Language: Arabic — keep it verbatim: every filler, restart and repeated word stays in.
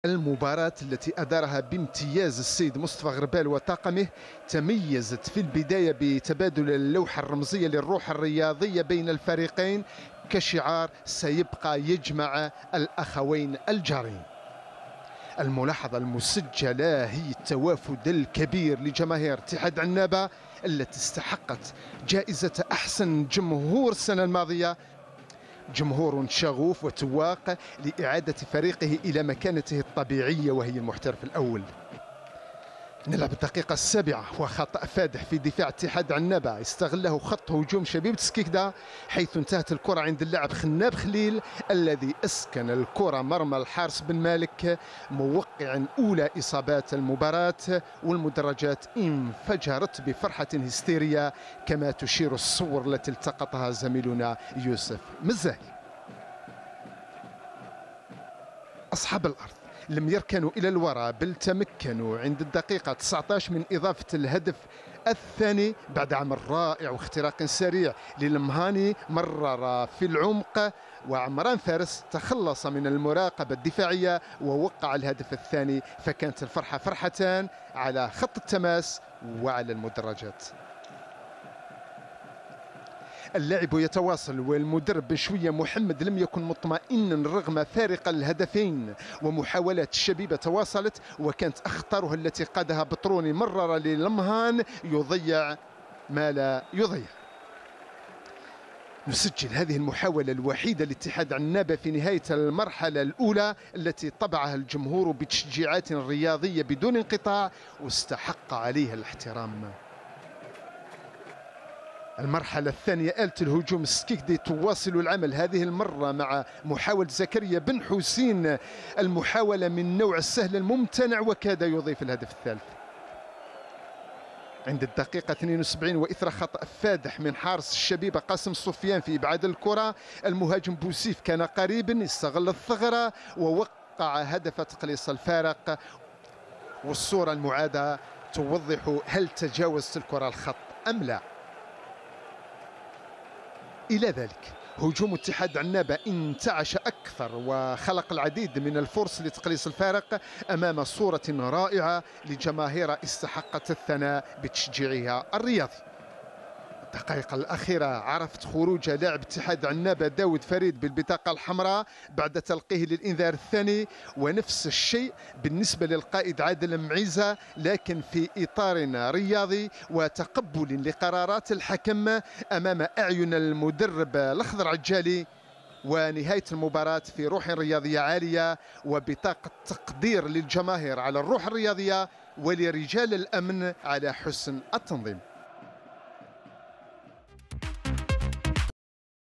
المباراة التي أدارها بامتياز السيد مصطفى غربال وطاقمه تميزت في البداية بتبادل اللوحة الرمزية للروح الرياضية بين الفريقين كشعار سيبقى يجمع الأخوين الجارين. الملاحظة المسجلة هي التوافد الكبير لجماهير اتحاد عنابة التي استحقت جائزة أحسن جمهور السنة الماضية، جمهور شغوف وتواق لإعادة فريقه إلى مكانته الطبيعية وهي المحترف الأول. نلعب الدقيقة السابعة وخطأ فادح في دفاع اتحاد عنابة استغله خط هجوم شبيبة سكيكدا، حيث انتهت الكرة عند اللاعب خناب خليل الذي أسكن الكرة مرمى الحارس بن مالك، موقعا أولى إصابات المباراة، والمدرجات انفجرت بفرحة هستيرية كما تشير الصور التي التقطها زميلنا يوسف مزاهي. أصحاب الأرض لم يركنوا إلى الوراء بل تمكنوا عند الدقيقة تسعة عشر من إضافة الهدف الثاني بعد عمل رائع واختراق سريع للمهاني مرر في العمق، وعمران فارس تخلص من المراقبة الدفاعية ووقع الهدف الثاني، فكانت الفرحة فرحتان على خط التماس وعلى المدرجات. اللعب يتواصل والمدرب بشوية محمد لم يكن مطمئنا رغم فارق الهدفين، ومحاولات الشبيبة تواصلت وكانت أخطرها التي قادها بطروني مرر للمهان يضيع ما لا يضيع. نسجل هذه المحاولة الوحيدة لاتحاد عنابة في نهاية المرحلة الأولى التي طبعها الجمهور بتشجيعات رياضية بدون انقطاع واستحق عليها الاحترام. المرحلة الثانية آلة الهجوم السكيكدي تواصل العمل، هذه المرة مع محاولة زكريا بن حسين، المحاولة من نوع السهل الممتنع وكاد يضيف الهدف الثالث. عند الدقيقة اثنين وسبعين وإثر خطأ فادح من حارس الشبيبة قاسم سفيان في إبعاد الكرة، المهاجم بوسيف كان قريبا استغل الثغرة ووقع هدف تقليص الفارق، والصورة المعادة توضح هل تجاوزت الكرة الخط أم لا. إلى ذلك هجوم اتحاد عنابة انتعش أكثر وخلق العديد من الفرص لتقليص الفارق أمام صورة رائعة لجماهير استحقت الثناء بتشجيعها الرياضي. الدقائق الأخيرة عرفت خروج لاعب اتحاد عنابة داود فريد بالبطاقة الحمراء بعد تلقيه للإنذار الثاني، ونفس الشيء بالنسبة للقائد عادل معيزة لكن في إطار رياضي وتقبل لقرارات الحكم أمام أعين المدرب الأخضر عجالي، ونهاية المباراة في روح رياضية عالية وبطاقة تقدير للجماهير على الروح الرياضية ولرجال الأمن على حسن التنظيم.